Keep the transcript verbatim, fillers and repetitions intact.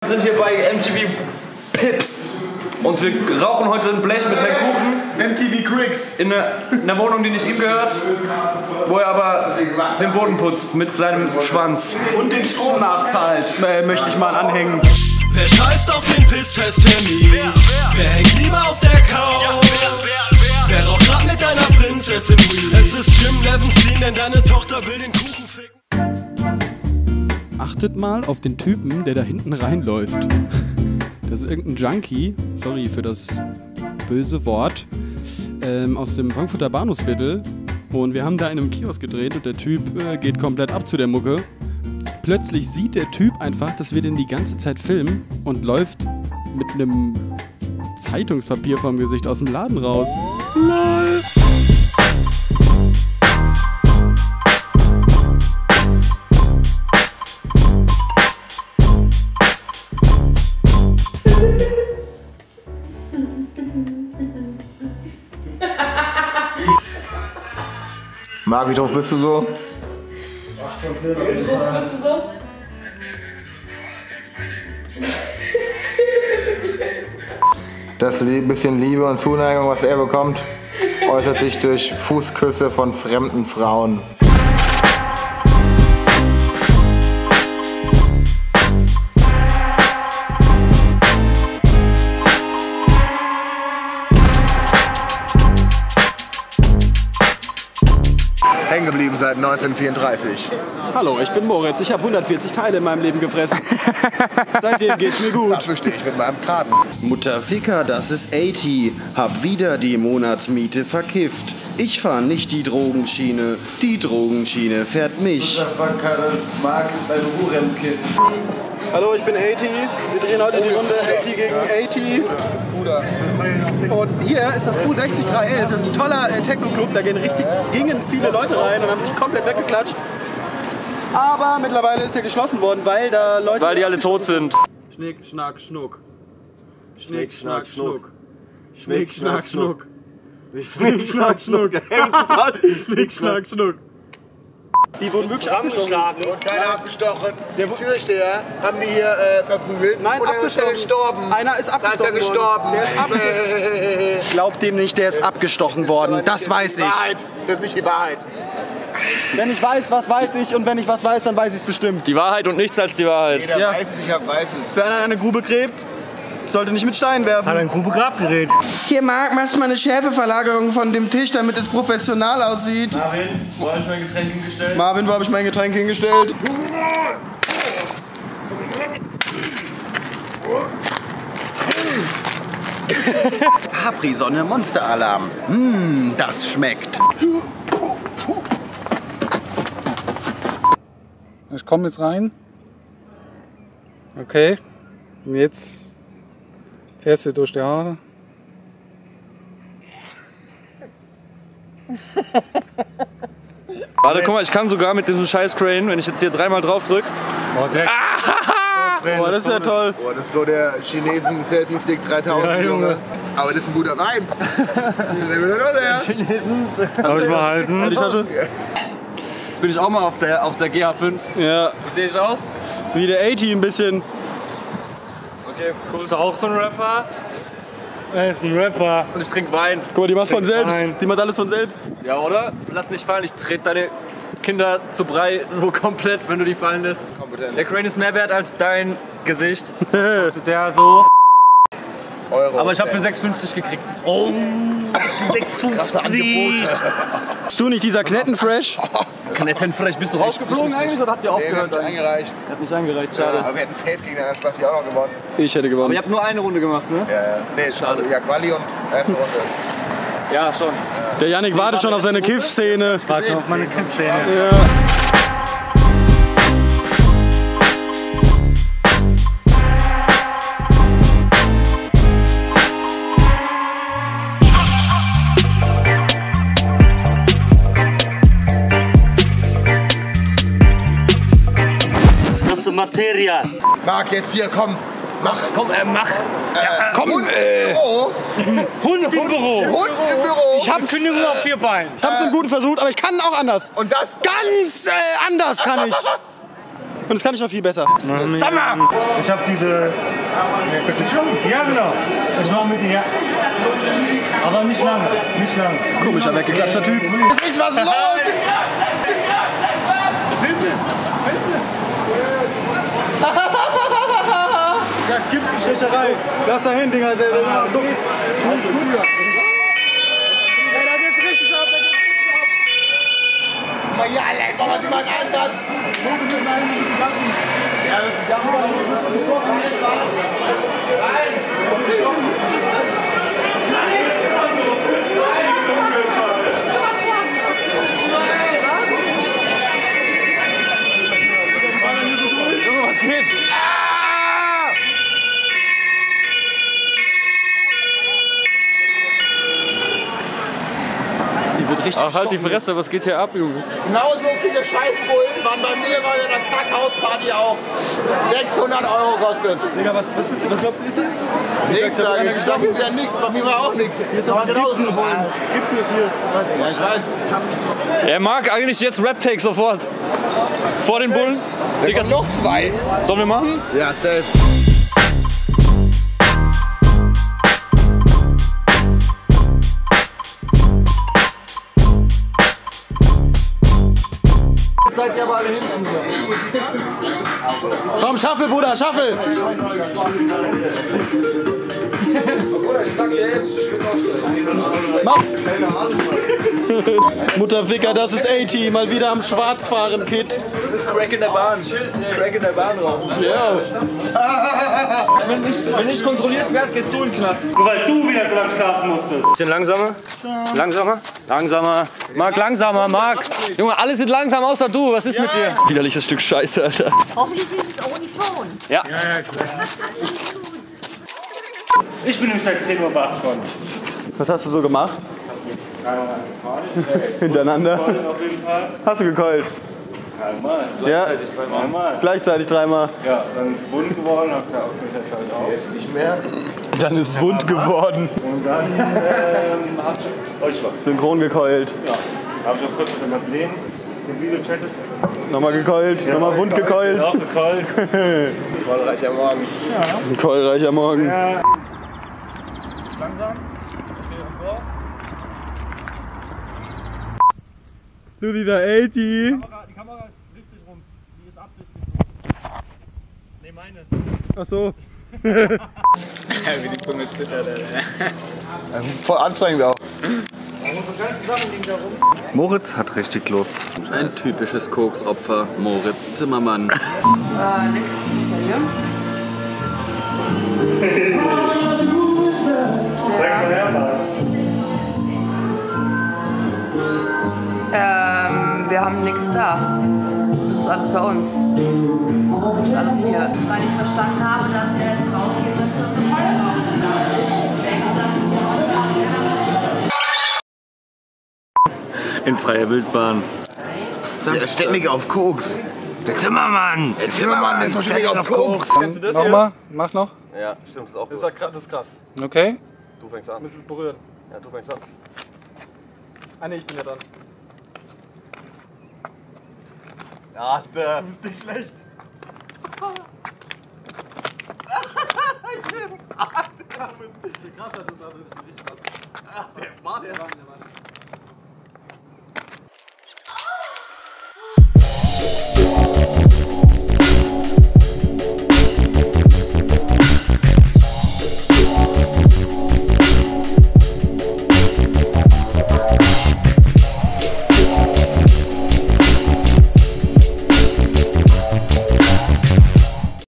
sind hier bei M T V Pips und wir rauchen heute ein Blech mit Herrn Kuchen. M T V Cricks. In einer, in einer Wohnung, die nicht ihm gehört, wo er aber den Boden putzt mit seinem Schwanz. Und den Strom nachzahlt, äh, möchte ich mal anhängen. Wer scheißt auf den Pisstest-Termin? Wer, wer? Wer hängt lieber auf der Couch? Ja, wer, wer, wer? Wer raucht grad mit deiner Prinzessin Weed? Es ist Jim Levenstein, denn deine Tochter will den Kuchen ficken. Achtet mal auf den Typen, der da hinten reinläuft. Das ist irgendein Junkie, sorry für das böse Wort, ähm, aus dem Frankfurter Bahnhofsviertel. Und wir haben da in einem Kiosk gedreht und der Typ äh, geht komplett ab zu der Mucke. Plötzlich sieht der Typ einfach, dass wir den die ganze Zeit filmen und läuft mit einem Zeitungspapier vorm Gesicht aus dem Laden raus. Lol. Marc, wie drauf bist du so? Wie drauf bist du so? Das bisschen Liebe und Zuneigung, was er bekommt, äußert sich durch Fußküsse von fremden Frauen. Hängen geblieben seit neunzehnhundertvierunddreißig. Hallo, ich bin Moritz. Ich habe hundertvierzig Teile in meinem Leben gefressen. Seitdem geht's mir gut. Dafür stehe ich mit meinem Kragen. Mutter Ficker, das ist achtzig. Hab wieder die Monatsmiete verkifft. Ich fahr nicht die Drogenschiene. Die Drogenschiene fährt mich. Marc ist ein Huremkind. Hallo, ich bin achtzig. Wir drehen heute die Runde achtzig gegen achtzig. Und hier ist das U sechzig drei elf. Das ist ein toller äh, Techno-Club. Da gehen richtig, gingen viele Leute rein und haben sich komplett weggeklatscht. Aber mittlerweile ist der geschlossen worden, weil da Leute... Weil die alle tot sind. Schnick, Schnack, Schnuck. Schnick, Schnack, Schnuck. Schnick, Schnack, Schnuck. Schnick, Schnack, Schnuck. Schnick, Schnack, Schnuck. Die wurden wirklich abgestochen. Und keiner abgestochen. Den Türsteher haben die hier äh, verprügelt. Nein, und abgestochen. Ist gestorben. Einer ist abgestochen Da ist er gestorben. worden. Der ist abgestochen. Glaubt dem nicht, der ist abgestochen worden. Das weiß ich. Wahrheit. Das ist nicht die Wahrheit. Wenn ich weiß, was weiß ich, und wenn ich was weiß, dann weiß ich es bestimmt. Die Wahrheit und nichts als die Wahrheit. Jeder Ja. weiß es, ich hab weiß es. Wer einer eine Grube gräbt, sollte nicht mit Steinen werfen. Hat ein Grube-Grabgerät. Hier, Marc, machst du mal eine Schärfeverlagerung von dem Tisch, damit es professional aussieht. Marvin, wo habe ich mein Getränk hingestellt? Marvin, wo habe ich mein Getränk hingestellt? Capri-Sonne, Monster-Alarm. Mmh, das schmeckt. Ich komme jetzt rein. Okay. Und jetzt fährst du durch die Haare. Warte, guck mal, ich kann sogar mit diesem scheiß Crane, wenn ich jetzt hier dreimal drauf drück. Oh, der Boah, das ist ja toll. Boah, das ist so der Chinesen Selfie-Stick dreitausend, Ja, Junge. Junge. Aber das ist ein guter Wein. Der will doch der. Darf ich mal halten? Die Tasche? Jetzt bin ich auch mal auf der, auf der G H fünf. Ja, Wie sehe ich aus? wie der achtzig ein bisschen. Okay, cool. Ist auch so ein Rapper? Er ist ein Rapper. Und ich trinke Wein. Guck mal, die macht von selbst. Nein. Die macht alles von selbst. Ja, oder? Lass nicht fallen, ich trete deine Kinder zu Brei so komplett, wenn du die fallen lässt. Kompetent. Der Crane ist mehr wert als dein Gesicht. Ist der so? Euro. Aber ich habe für sechs fünfzig gekriegt. Oh, Krasse Angebote. Bist du nicht dieser Knettenfresh? Knettenfrech, bist du rausgeflogen eigentlich oder habt ihr Nee, wir aufgehört? haben nicht eingereicht. Hat nicht eingereicht, Ja, schade. aber wir hätten safe gegen den Spasti auch noch gewonnen. Ich hätte Aber gewonnen. ihr habt nur eine Runde gemacht, ne? Ja, ja. Nee, schade. Also, ja, Quali und erste Runde. Ja, schon. Der Yannick wartet schon auf seine Kiff-Szene. Warte auf meine Kiffszene. Ja. Das ist Materia. Marc, jetzt hier, komm. Mach. Komm, äh, mach. Äh, Komm, Hund äh. im Büro. Hund im Büro. Hund im Büro. Ich hab's, Kündigung auf vier Beinen. ich hab's einen guten versucht, aber ich kann auch anders. Und das. Ganz äh, anders kann ich. Und das kann ich noch viel besser. Sag mal! Ich hab diese... Ja, genau. Ich war mit dir. Aber nicht lange, nicht lange. Komischer, weggeklatschter Typ. Ist nicht was los! Ja, gibt's die Stecherei. Lass da hin, Dinger. Der, der, der, der, der. Ey, da geht's richtig ab, da geht's richtig ab. Aber ja, Alter, komm mal, die mal einen Einsatz. Wir müssen einen ein bisschen lassen. Ja, wir haben aber noch nicht so gestochen. Nein! So gestochen. Was geht? Ach, halt die Fresse, was geht hier ab, Junge? Genau so viele Scheißbullen waren bei mir bei der Kackhausparty auch sechshundert Euro kostet. Digga, was, was, ist, was glaubst du, ist das? Nix, sag ich. Ich dachte, es wäre nix. Bei mir war auch nix. Aber genauso. Gibt's nicht hier. Ja, ich weiß. Er mag eigentlich jetzt Rap-Take sofort. Vor den Bullen. Da Digga, kommen noch zwei. sollen wir machen? Ja, safe. Seid ihr aber alle hinten hier. Komm, schaffel, Bruder, schaffel! Mach! Mutterficker, das ist achtzig, mal wieder am Schwarzfahren, Kid. Crack in der Bahn. Crack in der Bahn rauchen. Ja. Wenn ich, wenn ich kontrolliert werde, gehst du in den Knast. Nur weil du wieder dran schlafen musstest. Bisschen langsamer. Langsamer. Langsamer. Marc, langsamer, Marc. Junge, alle sind langsam, außer du. Was ist mit dir? Widerliches Stück Scheiße, Alter. Hoffentlich ist es ohne Ton. Ja. Ich bin nämlich seit zehn Uhr wach schon. Was hast du so gemacht? Hintereinander? Auf jeden Fall. Hast du gekeult? Dreimal. Ja. Gleichzeitig dreimal. Gleichzeitig dreimal. Ja, dann ist wund geworden, hab da auch mit der Zeit auch. Jetzt nicht mehr. Dann ist wund geworden. Und dann ähm, hab ich euch was. Synchron gekeult. Ja. Hab ich auch kurz mit der Madeleine den Video chattet. Nochmal gekeult. Nochmal wund gekeult. Auch gekeult. Vollreicher Morgen. Ein keulreicher Morgen. Ja. Langsam. Okay, und vor. Du dieser achtzig. Die Kamera, die Kamera ist richtig rum. Die ist absichtlich rum. Ne, meine. Ach so. Wie die Zunge zittert, Alter. Voll anstrengend auch. Moritz hat richtig Lust. Ein typisches Koksopfer, Moritz Zimmermann. Äh, nix. Ähm, wir haben nichts da. Das ist alles bei uns. Das ist alles hier. Weil ich verstanden habe, dass ihr jetzt rausgeht, dass wir eine Rolle brauchen. Ich denke, dass In freier Wildbahn. Der ist ständig auf Koks. Der Zimmermann! Der Zimmermann ist ständig auf Koks. Nochmal, mach noch. Ja, stimmt, das ist auch Das ist, das ist krass. Okay. Du fängst an. Müssen wir berühren. Ja, du fängst an. Ah ne, ich bin ja dran. Ja, der. Du bist nicht schlecht. Ich bin. Wie krass hat das da richtig was. Der war der. Der war der.